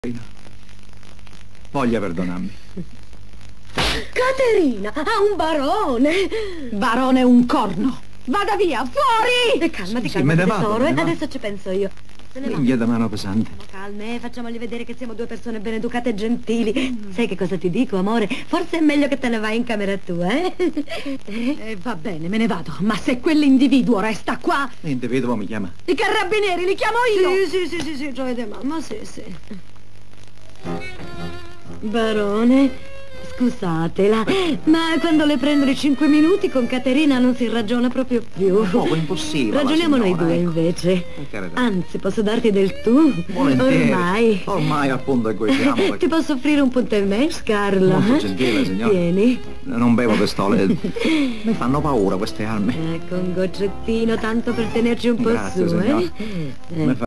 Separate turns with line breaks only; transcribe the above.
Voglia perdonarmi.
Caterina, ha un barone!
Barone un corno! Vada via, fuori!
Calmati,
Sì, me ne vado,
tesoro,
me ne vado.
adesso ci penso io. Se ne va.
Minchia da mano pesante.
Calme, facciamogli vedere che siamo due persone ben educate e gentili. Sai che cosa ti dico, amore? Forse è meglio che te ne vai in camera tua, eh?
Va bene, me ne vado. Ma se quell'individuo resta qua...
L'individuo mi chiama.
I carabinieri li chiamo io!
Sì, giovedì, mamma, sì. Barone, scusatela, ma quando le prendo i 5 minuti con Caterina non si ragiona proprio più.
Un poco impossibile.
Ragioniamo noi
signora,
due
ecco.
invece.
Per carità.
Anzi, posso darti del tu?
Volentieri.
Ormai.
Ormai appunto è così. Siamo
Ti posso offrire un punto e mesh, Carlo?
Molto gentile, signora.
Tieni.
Non bevo pistole. Mi fanno paura queste armi.
Ecco, un goccettino tanto per tenerci un po'
Grazie,
su,
signora.
eh?
Mi fa